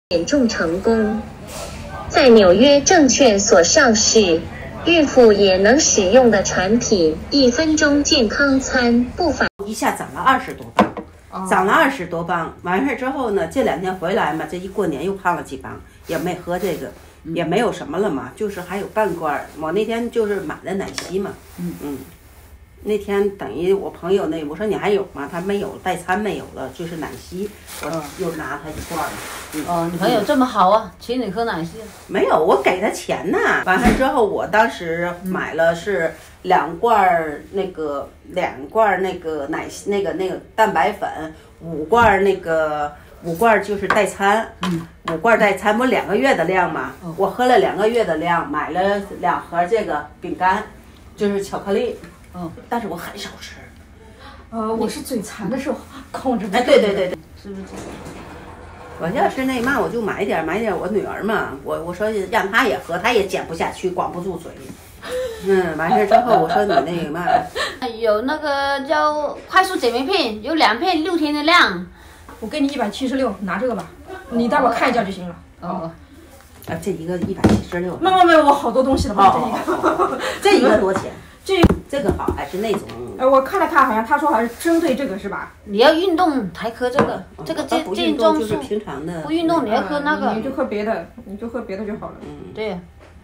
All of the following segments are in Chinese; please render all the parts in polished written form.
减重成功，在纽约证券所上市，孕妇也能使用的产品，1分钟健康餐不凡。 一下长了20多磅，长了20多磅。完事之后呢，这2天回来嘛，这一过年又胖了几磅，也没喝这个，也没有什么了嘛，就是还有半罐。我那天就是买的奶昔嘛，那天等于我朋友那，我说你还有吗？他没有，代餐没有了，就是奶昔，我又拿他一罐了。 你朋友这么好啊，请你喝奶昔？ 没有，我给他钱呢。完事之后，我当时买了是2罐那个奶昔那个蛋白粉，5罐就是代餐，5罐代餐，不2个月的量嘛。我喝了2个月的量，买了2盒这个饼干，就是巧克力。但是我很少吃。 我是嘴馋的时候控制不住。 哎，对， 是不是？ 我要是那嘛，我就买点我女儿嘛，我说让她也喝，她也减不下去，管不住嘴。完事之后我说你那个嘛， 有那个叫快速减肥片，有2片6天的量。 我给你176，拿这个吧，你待会儿看一下就行了。 这一个176。 没有，我好多东西了吧？ 这一个多钱？这个好还是那种？ 我看了看，好像他说还是针对这个是吧？ 你要运动才喝这个，这个健壮就是平常的。 不运动你要喝那个。 你就喝别的，就好了。 对呀。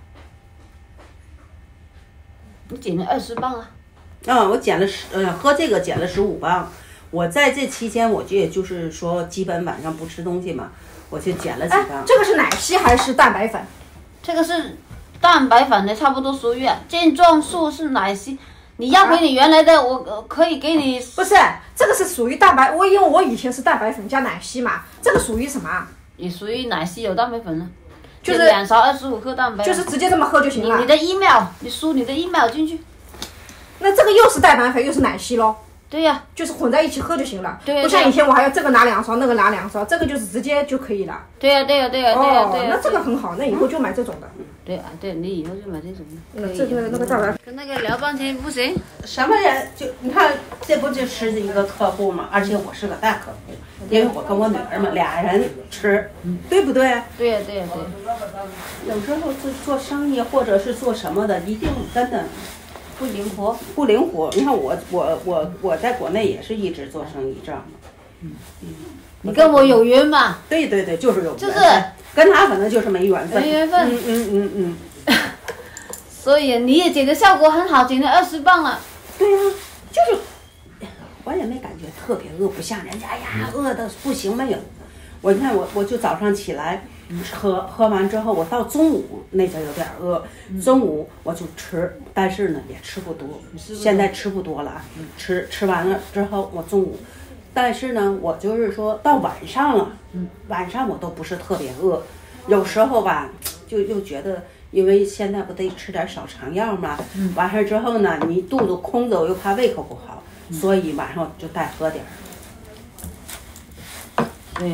你减了20磅啊？ 我减了喝这个减了15磅。我在这期间，我就也就是说，基本晚上不吃东西嘛，我就减了几磅。 这个是奶昔还是蛋白粉？ 这个是蛋白粉的，差不多属于健壮素是奶昔。你要回你原来的，我可以给你。 不是，这个是属于蛋白，因为我以前是蛋白粉加奶昔嘛，这个属于什么？ 也属于奶昔有蛋白粉了， 就是 2勺25克蛋白， 就是直接这么喝就行了。 你的email，你输你的email进去。 那这个又是蛋白粉又是奶昔咯？ 对呀， 就是混在一起喝就行了。 对， 不像以前我还要这个拿2勺，那个拿2勺，这个就是直接就可以了。 对呀。 那这个很好，那以后就买这种的。 对，你以后就买这种的。 那个蛋白跟那个聊半天不行。 什么人就你看，这不就是一个客户嘛？而且我是个大客户，因为我跟我女儿嘛，2人吃，对不对？ 对呀。 有时候做生意或者是做什么的，一定真的。 不灵活。 你看我在国内也是一直做生意这样的。 你跟我有缘嘛？ 对，就是有缘。 就是跟他可能就是没缘分。 没缘分。所以你也减的效果很好，减了20磅了。 对呀，就是我也没感觉特别饿，不像人家呀饿的不行没有。你看我就早上起来喝完之后，我到中午那阵有点饿，中午我就吃，但是呢也吃不多，现在吃不多了啊。吃完了之后我中午，但是呢我就是说到晚上了，晚上我都不是特别饿，有时候吧就又觉得，因为现在不得吃点小肠药嘛，完事之后呢你肚子空着，我又怕胃口不好，所以晚上就带喝点。 对，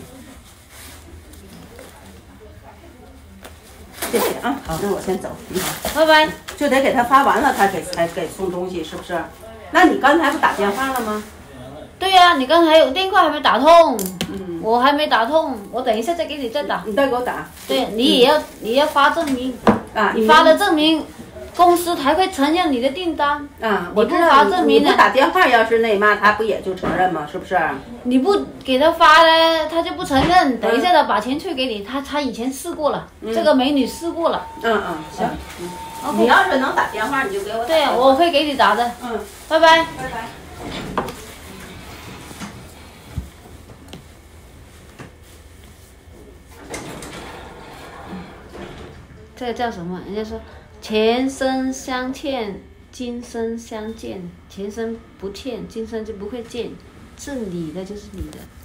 谢谢啊，好，那我先走， 拜拜。 就得给他发完了，他才给送东西，是不是？那你刚才不打电话了吗？ 对呀，你刚才有电话还没打通，我还没打通，我等一下再给你再打。 你再给我打。 对，你也要发证明啊， 你发了证明，公司才会承认你的订单。 我知道，你不打电话，要是那嘛，他不也就承认吗？是不是？ 你不给他发呢，他就不承认。等一下他把钱退给你，他以前试过了，这个美女试过了。 行。你要是能打电话，你就给我打。 对，我会给你打的。拜拜。 拜拜。 这个叫什么？人家说前生相欠，今生相见。前生不欠，今生就不会见。是你的就是你的。